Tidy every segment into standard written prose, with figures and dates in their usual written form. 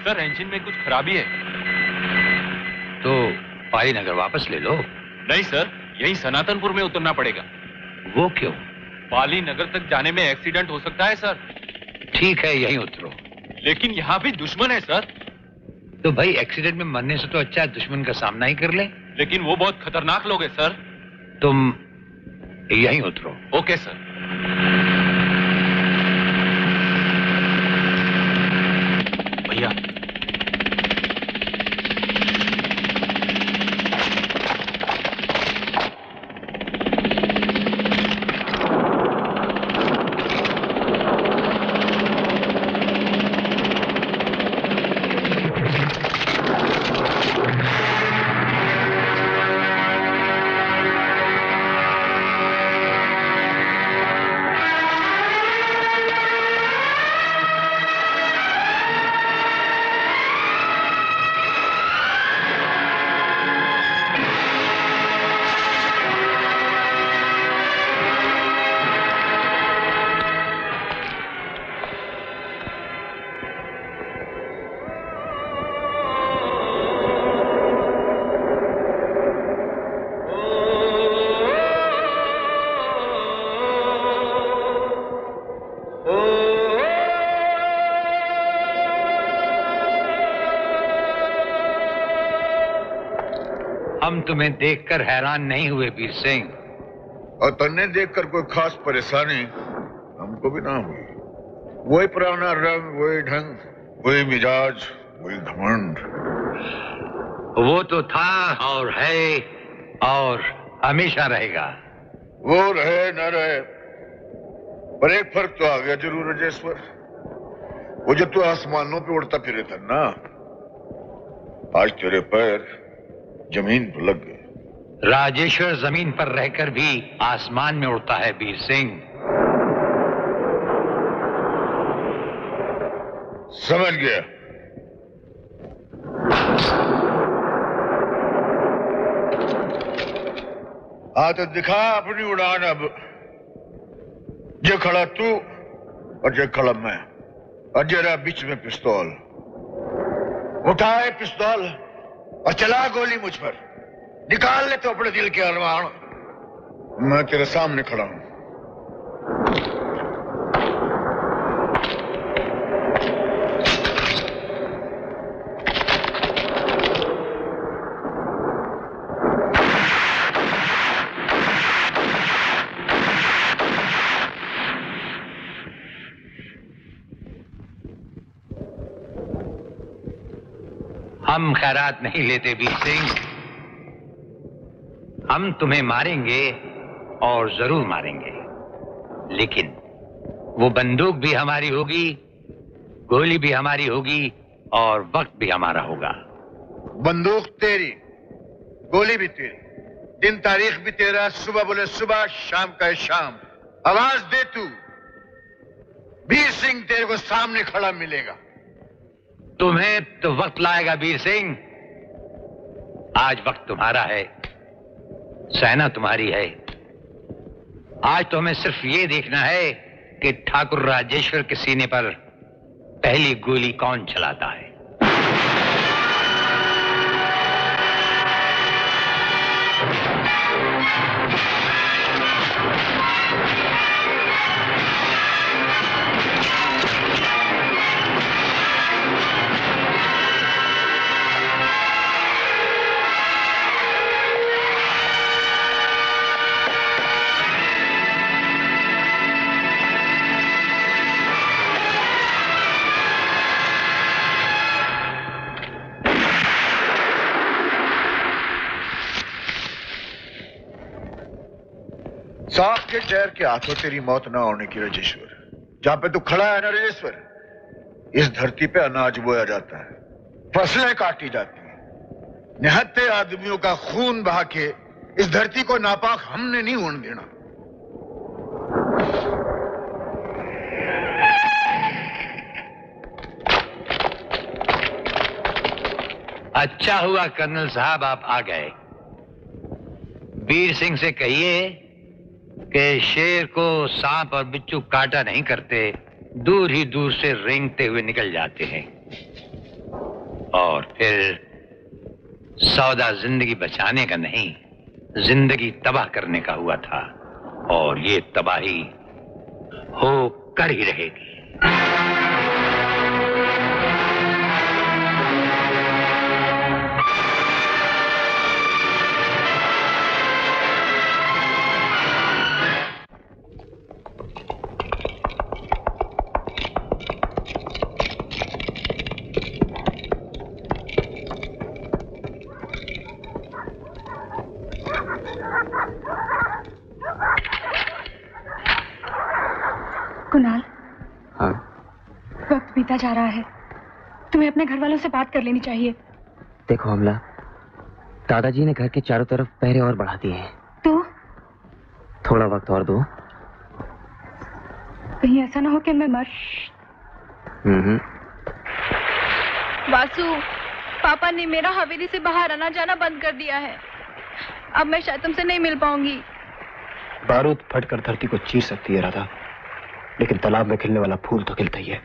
Sir engine में कुछ खराबी है। तो पाली नगर वापस ले लो। नहीं सर, यहीं सनातनपुर में उतरना पड़ेगा। वो क्यों? पाली नगर तक जाने में एक्सीडेंट हो सकता है सर। ठीक है, यहीं उतरो। लेकिन यहाँ भी दुश्मन है सर। तो भाई एक्सीडेंट में मरने से तो अच्छा है दुश्मन का सामना ही कर ले। लेकिन वो बहुत खतरनाक लोग हैं सर। तुम यहीं उतरो। Okay sir. भैया हम तुम्हें देखकर हैरान नहीं हुए वीर सिंह। और तन्ने देखकर कोई खास परेशानी हमको भी ना हुई। वही पुराना रंग, वही ढंग, वही मिजाज, वही घमंड। वो तो था और है और हमेशा रहेगा। वो रहे न रहे, पर एक फर्क तो आ गया जरूर राजेश्वर। वो जो तू आसमानों पे उड़ता फिरे था ना, आज तेरे पैर जमीन पर लग गए। राजेश्वर जमीन पर रहकर भी आसमान में उड़ता है वीर सिंह। समझ गया। हाँ तो दिखा अपनी उड़ान अब। जे खड़ा तू और जे खड़ा मैं और जरा बीच में पिस्तौल। उठाए पिस्तौल और चला गोली मुझ पर। निकाल ले तो अपने दिल के अरमान। मैं तेरे सामने खड़ा हूं। हम खैरात नहीं लेते वीर सिंह। हम तुम्हें मारेंगे और जरूर मारेंगे, लेकिन वो बंदूक भी हमारी होगी, गोली भी हमारी होगी और वक्त भी हमारा होगा। बंदूक तेरी, गोली भी तेरी, दिन तारीख भी तेरा। सुबह बोले सुबह, शाम का शाम। आवाज दे तू, वीर सिंह तेरे को सामने खड़ा मिलेगा। तुम्हें तो वक्त लाएगा वीर सिंह। आज वक्त तुम्हारा है, सेना तुम्हारी है। आज तो हमें सिर्फ ये देखना है कि ठाकुर राजेश्वर के सीने पर पहली गोली कौन चलाता है। सांप के जहर के हाथों तेरी मौत ना होने की राजेश्वर। जहां पे तू खड़ा है ना राजेश्वर, इस धरती पे अनाज बोया जाता है, फसलें काटी जाती हैं। निहत्थे आदमियों का खून बहा के इस धरती को नापाक हमने नहीं होने देना। अच्छा हुआ कर्नल साहब आप आ गए। वीर सिंह से कहिए कि शेर को सांप और बिच्छू काटा नहीं करते, दूर ही दूर से रेंगते हुए निकल जाते हैं। और फिर सौदा जिंदगी बचाने का नहीं, जिंदगी तबाह करने का हुआ था, और ये तबाही हो कर ही रहेगी। कुणाल, हाँ? वक्त बीता जा रहा है, तुम्हें अपने घर वालों से बात कर लेनी चाहिए। देखो अमला, दादाजी ने घर के चारों तरफ पहरे और बढ़ा दिए हैं। तो थोड़ा वक्त और दो। कहीं ऐसा ना हो कि मैं मर। वासु, पापा ने मेरा हवेली से बाहर आना जाना बंद कर दिया है। अब मैं शायद तुमसे नहीं मिल पाऊंगी। बारूद फटकर धरती को चीर सकती है राधा, लेकिन तालाब में खिलने वाला फूल तो खिलता ही है।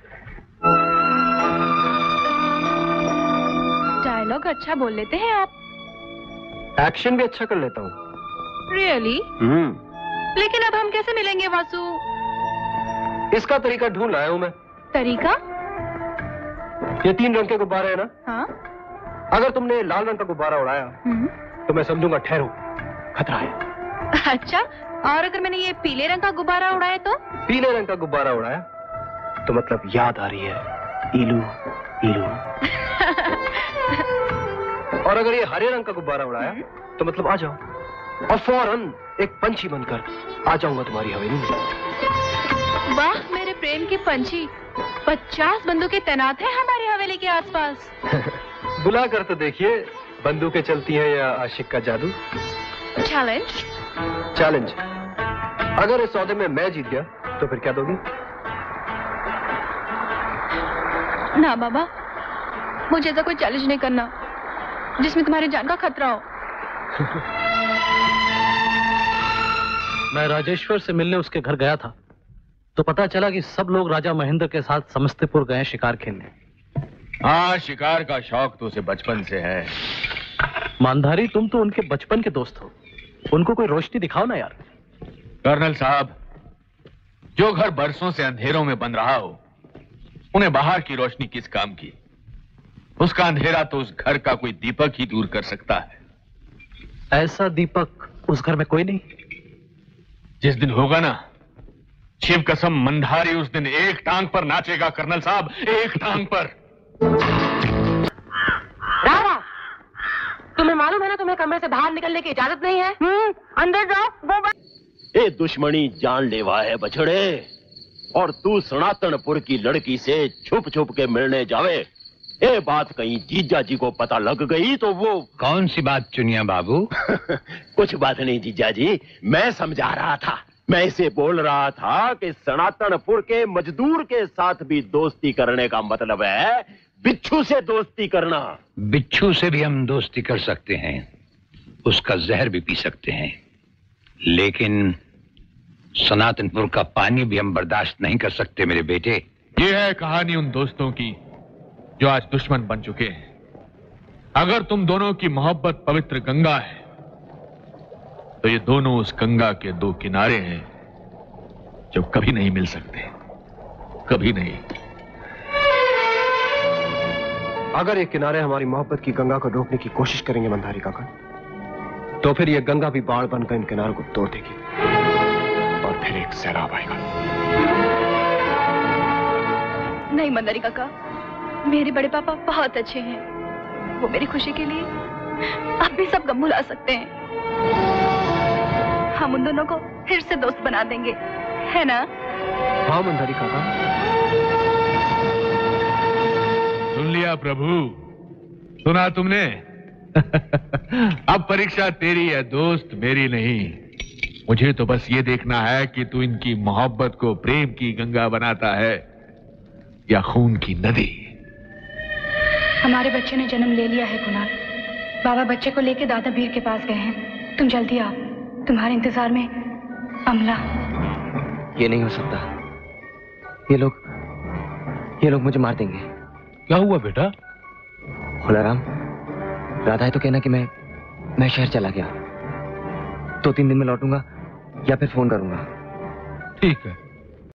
डायलॉग अच्छा बोल लेते हैं आप। एक्शन भी अच्छा कर लेता हूँ। रियली? लेकिन अब हम कैसे मिलेंगे वासु? इसका तरीका ढूंढ लाया हूँ मैं। तरीका? ये 3 रंग के गुब्बारे है ना? हाँ? अगर तुमने लाल रंग का गुब्बारा उड़ाया तो मैं समझूंगा ठहरो, खतरा है। अच्छा, और अगर मैंने ये पीले रंग का गुब्बारा उड़ाया तो? पीले रंग का गुब्बारा उड़ाया तो मतलब याद आ रही है, इलू इलू। और अगर ये हरे रंग का गुब्बारा उड़ाया तो मतलब आ जाओ, और फौरन एक पंछी बनकर आ जाऊंगा तुम्हारी हवेली में। वाह मेरे प्रेम के पंछी, 50 बंदूकें तैनात हैं हमारी हवेली के आसपास। बुला कर तो देखिए, बंदूकें चलती हैं या आशिक का जादू। चैलेंज? चैलेंज। अगर इस सौदे में मैं जीत गया तो फिर क्या दोगी? ना बाबा, मुझे ऐसा कोई चैलेंज नहीं करना जिसमें तुम्हारी जान का खतरा हो। मैं राजेश्वर से मिलने उसके घर गया था तो पता चला कि सब लोग राजा महेंद्र के साथ समस्तीपुर गए शिकार खेलने। हाँ, शिकार का शौक तो उसे बचपन से है। मानधारी, तुम तो उनके बचपन के दोस्त हो, उनको कोई रोशनी दिखाओ ना यार। कर्नल साहब, जो घर बरसों से अंधेरों में बन रहा हो, उन्हें बाहर की रोशनी किस काम की? उसका अंधेरा तो उस घर का कोई दीपक ही दूर कर सकता है। ऐसा दीपक उस घर में कोई नहीं। जिस दिन होगा ना, शिव कसम, मंधारी उस दिन एक टांग पर नाचेगा कर्नल साहब, एक टांग पर। राधा, तुम्हें मालूम है ना तुम्हें कमरे से बाहर निकलने की इजाजत नहीं है। अंदर जाओ। ये दुश्मनी जानलेवा है बछड़े, और तू सनातनपुर की लड़की से छुप छुप के मिलने जावे। ये बात कहीं जीजा जी को पता लग गई तो वो। कौन सी बात चुनिया बाबू? कुछ बात नहीं जीजा जी, मैं समझा रहा था। मैं इसे बोल रहा था कि सनातनपुर के मजदूर के साथ भी दोस्ती करने का मतलब है बिच्छू से दोस्ती करना। बिच्छू से भी हम दोस्ती कर सकते हैं, उसका जहर भी पी सकते हैं, लेकिन सनातनपुर का पानी भी हम बर्दाश्त नहीं कर सकते मेरे बेटे। ये है कहानी उन दोस्तों की जो आज दुश्मन बन चुके हैं। अगर तुम दोनों की मोहब्बत पवित्र गंगा है तो ये दोनों उस गंगा के 2 किनारे हैं जो कभी नहीं मिल सकते, कभी नहीं। अगर ये किनारे हमारी मोहब्बत की गंगा को रोकने की कोशिश करेंगे मंदारी काका, तो फिर ये गंगा भी बाढ़ बनकर इन किनारों को तोड़ देगी और फिर एक सैलाब आएगा। नहीं मंदारी काका, मेरे बड़े पापा बहुत अच्छे हैं। वो मेरी खुशी के लिए अब भी सब गम भुला सकते हैं। हम उन दोनों को फिर से दोस्त बना देंगे, है ना? हाँ मंदारी काका। सुन लिया प्रभु, सुना तुमने? अब परीक्षा तेरी है दोस्त, मेरी नहीं। मुझे तो बस ये देखना है कि तू इनकी मोहब्बत को प्रेम की गंगा बनाता है या खून की नदी। हमारे बच्चे ने जन्म ले लिया है कुणाल। बाबा बच्चे को लेके दादा बीर के पास गए हैं। तुम जल्दी आओ, तुम्हारे इंतजार में अमला। ये नहीं हो सकता, ये लोग मुझे मार देंगे। क्या हुआ बेटा? भोलाराम, राधा है तो कहना कि मैं शहर चला गया। 2-3 दिन में लौटूंगा या फिर फोन करूंगा। ठीक है।